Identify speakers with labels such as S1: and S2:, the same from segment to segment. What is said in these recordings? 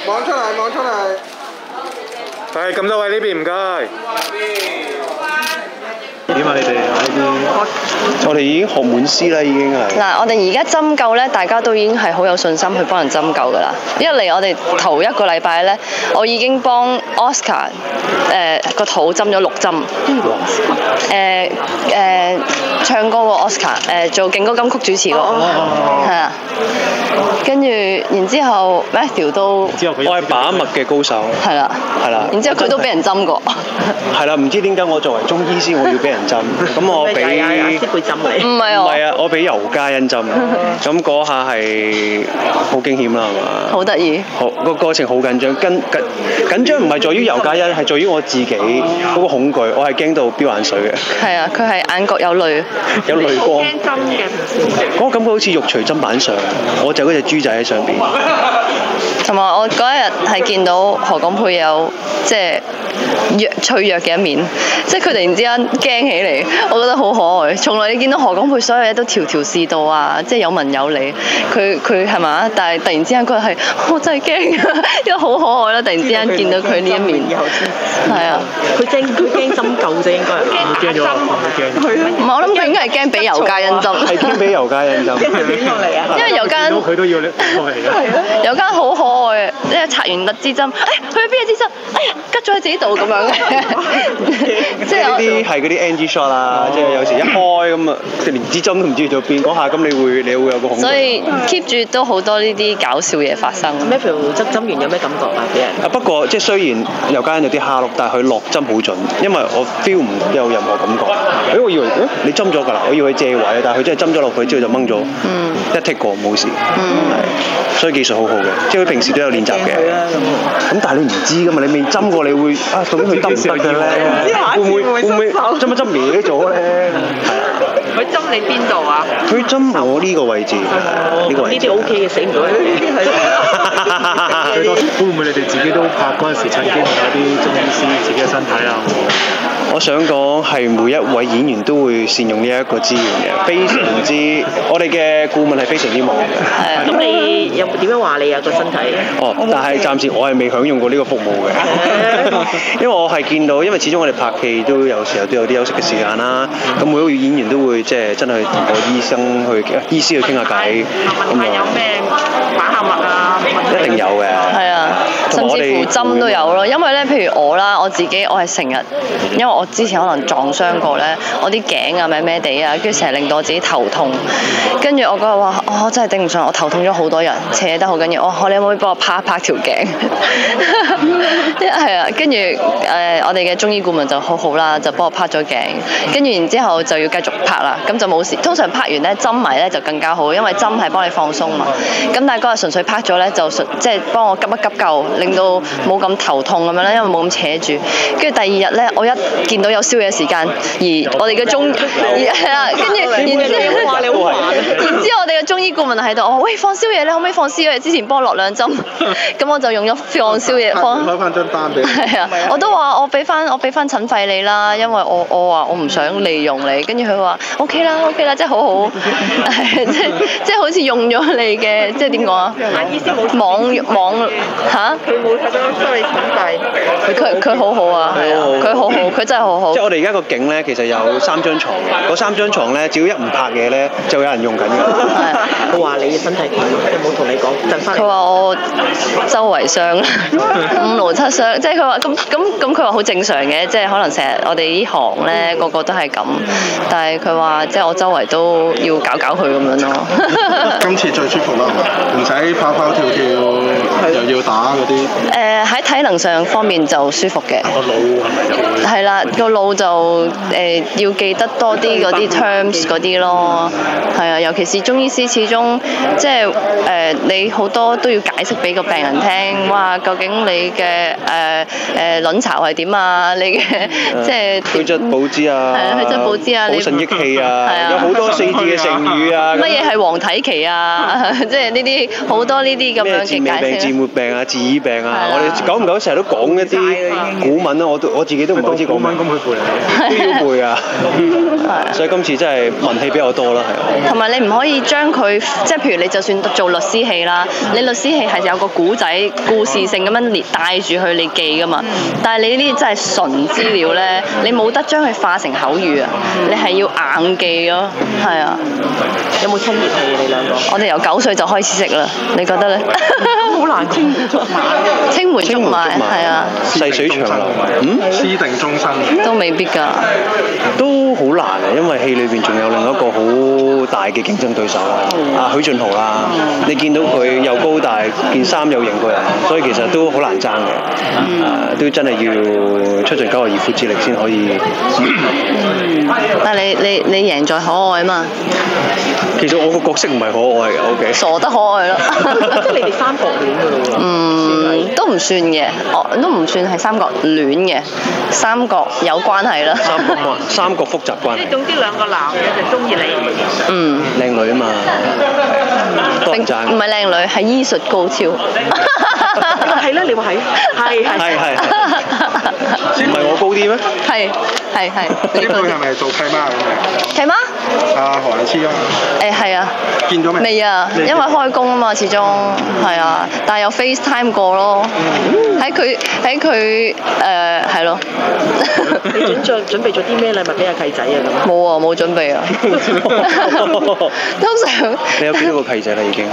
S1: 望出嚟，望出嚟。
S2: 係咁多位呢邊唔該。點啊？你哋
S3: 我哋已經學滿師啦，已經係。
S4: 嗱，我哋而家針灸咧，大家都已經係好有信心去幫人針灸噶啦。一嚟我哋頭一個禮拜咧，我已經幫 Oscar 個肚針咗6針。唱歌個 Oscar 做勁歌金曲主持個，係啊。跟住，然之後 Matthew 都，
S3: 我係把脈嘅高手。
S4: 係啦，
S3: 係啦。
S4: 然之後佢都俾人針過。
S3: 係啦，唔知點解我作為中醫師，我要俾人針。咁我俾
S4: 唔係我。
S3: 唔係啊，我俾尤嘉欣針。咁嗰下係好驚險啦，係嘛？
S4: 好得意。
S3: 好個過程好緊張，緊張唔係在於尤嘉欣，係在於我自己嗰個恐懼，我係驚到飆眼水嘅。
S4: 係啊，佢係眼角有淚。
S3: 有淚光。
S5: 驚針嘅。
S3: 嗰個感覺好似肉隨砧板上，我就嗰隻豬仔喺上邊。
S4: 同埋我嗰一日係見到何廣沛有即係脆弱嘅一面，即係佢突然之間驚起嚟，我覺得好可愛。從來你見到何廣沛所有嘢都條條是道啊，即係有文有理。佢係嘛？但係突然之間佢係我真係驚，因為好可愛啦！突然之間見到佢呢一面，係啊。
S5: 佢驚針灸啫，應該係。
S2: 驚咗啊！驚。
S4: 唔係，我諗佢應該係驚俾尤嘉欣針。
S3: 係驚俾尤嘉欣針。
S4: 因為尤嘉欣
S2: 佢都要拎過嚟㗎。
S4: 尤嘉欣好可愛啊！即係拆完粒支針，去咗邊個支針？哎呀，吉咗喺自己度咁樣嘅。
S3: 即係呢啲係嗰啲 NG shot 啦，即係有時一開咁啊，連支針都唔知去到邊，嗰下咁你會有個恐懼。
S4: 所以 keep 住都好多呢啲搞笑嘢發生。
S5: Matthew 針完有咩感覺啊？俾人？
S3: 不過即係雖然尤嘉欣有啲蝦碌，但係佢落針好準，因為我 feel 唔有任何感覺。我以為你針咗㗎啦，我以為借位，但係佢真係針咗落去之後就掹咗，一剔過冇事。所以技術好好嘅，即係佢平時都有練習嘅。咁但係你唔知㗎嘛，你未針過你會究竟佢得唔得嘅咧？會唔會針一針歪咗咧？
S5: 佢針你邊度啊？
S3: 佢針我呢個位置，呢個位置。
S5: 呢啲 OK 嘅，死唔到。
S2: 會唔會你哋自己都拍嗰陣時曾經有啲中醫師自己嘅身體啊？
S3: 我想講係每一位演員都會善用呢一個資源嘅，非常之我哋嘅顧問係非常之忙嘅。
S4: 係啊。
S5: 咁你有冇點樣話你啊個身體？
S3: 但係暫時我係未享用過呢個服務嘅，因為我係見到，因為始終我哋拍戲都有時候都有啲休息嘅時間啦。咁每一個演員都會即係真係同個醫師去傾下偈咁樣。
S5: 有咩把下脈啊？
S3: 一定有嘅。
S4: 係啊，甚至乎針都有咯。因為咧，譬如我啦，我自己我係成日，因為我之前可能撞傷過咧，我啲頸啊咩地啊，跟住成日令到我自己頭痛。跟住我嗰日話，我真係頂唔順，我頭痛咗好多日，扯得好緊要。你可唔可以幫我拍一拍條頸？係啊，跟住我哋嘅中醫顧問就好好啦，就幫我拍咗頸。跟住然之後就要繼續拍啦，咁就冇事。通常拍完咧針埋咧就更加好，因為針係幫你放鬆嘛。咁但係嗰日純粹拍咗咧，就即係幫我急一急救，令到冇咁頭痛咁樣咧，因為冇咁扯住。跟住第二日咧，我一見到有宵夜時間，而我哋嘅中係啦，跟住然之後我哋嘅中醫顧問喺度，我話喂放宵夜咧，可唔可以放宵夜？之前幫我落2針，咁我就用咗放宵夜放。
S1: 開翻張單俾你。
S4: 係啊，我都話我俾翻診費你啦，因為我話我唔想利用你，跟住佢話 OK 啦，即係好好，即係好似用咗你嘅，即係點講啊？
S5: 醫師冇
S4: 網嚇？
S5: 佢冇睇到收你診費。
S4: 佢好好啊，係啊，佢好好，佢真係好好。
S3: 即係我哋而家個景咧，其實有3張床嘅，嗰3張床咧，只要一唔拍嘢咧，就有人用緊㗎。
S5: 佢話你嘅身體點？有冇同你講震翻嚟？
S4: 佢話我周圍傷5勞7傷，即係佢話咁佢話好正常嘅，即係可能成日我哋呢行咧個個都係咁，但係佢話即係我周圍都要搞佢咁樣咯。
S1: 今次最舒服啦，唔使跑跑跳跳，又要打嗰啲。
S4: 喺體能上方面就舒服嘅。
S2: 個腦係咪就會？
S4: 係啦，個腦就要記得多啲嗰啲 terms 嗰啲咯。係啊，尤其是中醫師，始終即係你好多都要解釋俾個病人聽。哇，究竟你嘅卵巢係點啊？你嘅即係
S3: 虛質補之啊，
S4: 虛質補之啊，
S3: 補腎益氣啊，有好多4字嘅成語啊。
S4: 乜嘢係黃體期啊？即係呢啲好多呢啲咁樣嘅解釋。治未病治
S3: 治末病啊、治耳病啊，
S4: 係
S3: 我哋久唔久成日都講一啲古文啦，我自己都唔係好知講乜，
S2: 咁佢背嚟
S3: 都要背啊。所以今次真係文戲比較多啦，係啊。
S4: 同埋你唔可以將佢，即係譬如你就算做律師戲啦，你律師戲係有個古仔、故事性咁樣帶住去你記噶嘛。但係你呢啲真係純資料咧，你冇得將佢化成口語啊，你係要硬記咯，係啊。
S5: 有冇親熱戲你兩個？
S4: 我哋由9歲就開始識啦，你覺得咧？
S5: 好難青梅竹馬。
S4: 青梅竹馬係啊，
S3: 細水長流，
S1: 私定終身。
S4: 都未必㗎。
S3: 都好難啊，因為戲裏邊仲有另一個好大嘅競爭對手啦，許俊豪啦，你見到佢又高大，件衫又型過人，所以其實都好難爭嘅，都真係要出盡92夫之力先可以。
S4: 但係你贏在可愛嘛？
S3: 其實我個角色唔係可愛嘅，OK。
S4: 傻得可愛咯。
S5: 即係你哋三角戀㗎咯喎。
S4: 都唔算嘅，都唔算係三角戀嘅，三角有關係啦。
S3: 三角複雜關係。
S5: 即係總之兩個男嘅就中意你。
S3: 靚女啊嘛，多人爭。
S4: 唔係靚女，係醫術高超。
S5: 係啦，你話係。
S3: 係。唔係我高啲咩？
S4: 係。
S1: 呢對係咪做契媽咁嘅？
S4: 契媽？
S1: 何雁詩啊。
S4: 係啊。
S1: 見咗未？
S4: 未啊，因為開工啊嘛，始終係啊，但係有 FaceTime 過咯，喺佢係咯。
S5: 你準備咗啲咩禮物俾阿契仔啊咁？
S4: 冇啊，冇準備啊。通常。
S3: 你有幾多個契仔啦已經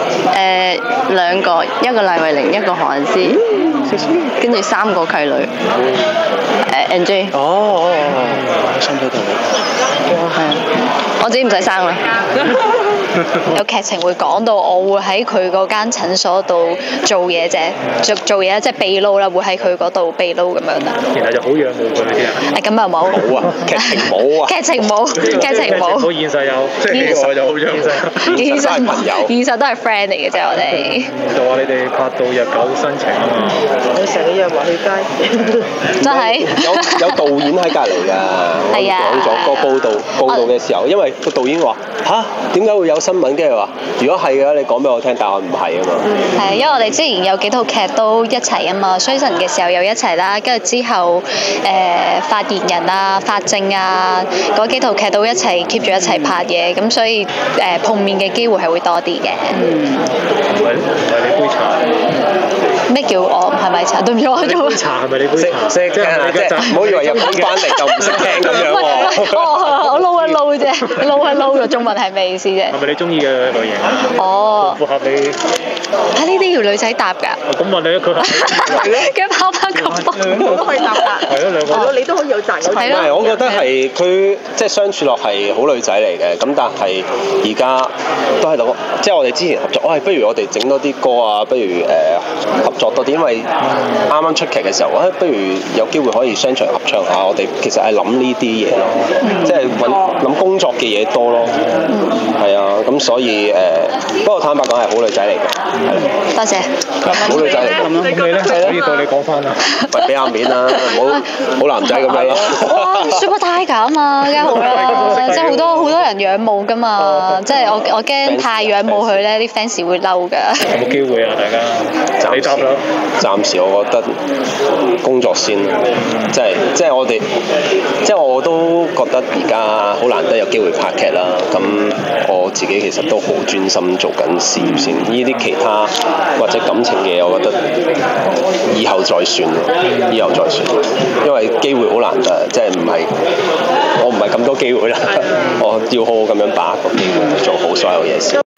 S4: ？2個，一個賴慧玲，一個何雁詩，跟住3個契女。NJ。
S3: 深咗道理。
S4: 係啊，我自己唔使生啦。
S6: 有劇情會講到我會喺佢嗰間診所度做嘢啫，做嘢即係秘撈啦，會喺佢嗰度秘撈咁樣啦。
S2: 然後就好仰慕佢啲人。
S6: 咁又冇。
S3: 冇啊，劇情冇啊。
S6: 劇情冇。
S2: 好現實有，即係戲外就好仰慕。
S6: 現實都係 friend 嚟嘅啫，我哋。
S2: 就話你哋拍到日久生情啊嘛。
S5: 我成日約話去街。
S6: 真係。
S7: 有導演喺隔離㗎。
S6: 係啊。
S7: 講咗個報導嘅時候，因為個導演話吓，點解會有新聞？跟住話如果係嘅話，你講俾我聽，但係我唔係啊嘛。
S6: 係，因為我哋之前有幾套劇都一齊啊嘛，衰神嘅時候又一齊啦，跟住之後發言人啊、法證啊嗰幾套劇都一齊 keep 住一齊拍嘢，咁所以碰面嘅機會係會多啲嘅。
S2: 唔係你杯茶。
S6: 咩叫我係咪茶？對唔住，我做。
S2: 杯茶係咪你杯茶？
S7: 識聽啊！即係唔好以為日本翻嚟就唔識聽咁樣喎。
S6: 我撈一撈啫，撈一撈嘅中文係咩意思啫？
S2: 係咪你中意嘅類型啊？
S6: 哦。
S2: 符合你。
S6: 呢啲要女仔答㗎。
S2: 咁問你佢係。
S6: 佢跑翻咁多。
S5: 我都可以答㗎。
S2: 係咯，兩個。
S5: 你都可以有責有責。
S7: 唔係，我覺得係佢即係相處落係好女仔嚟嘅，咁但係而家都喺度，即係我哋之前合作，不如我哋整多啲歌啊，不如合作多啲，因為啱啱出劇嘅時候，不如有機會可以商場合唱下，我哋其實係諗呢啲嘢咯，即係諗工作嘅嘢多咯，係啊，咁所以不過坦白講係好女仔嚟嘅，係。
S6: 多謝。
S7: 好女仔嚟嘅。
S2: 咁你咧？可以到你講翻啦。
S7: 喂，俾下面啦，好男仔咁樣啦。
S6: 哇 ，Super Tiger 啊嘛，梗係好啦，即係好多人仰慕㗎嘛，即係我驚太仰慕佢咧，啲 fans 會嬲㗎。
S2: 有冇機會啊？大家你答啦。
S7: 暫時我覺得工作先啦，即係我哋，即係我都覺得而家好難得有機會拍劇啦。咁我自己其實都好專心做緊事業先，呢啲其他或者感情嘅，我覺得以後再算，因為機會好難得，即係我唔係咁多機會啦，我要好好咁樣把握個機會，做好所有嘢先。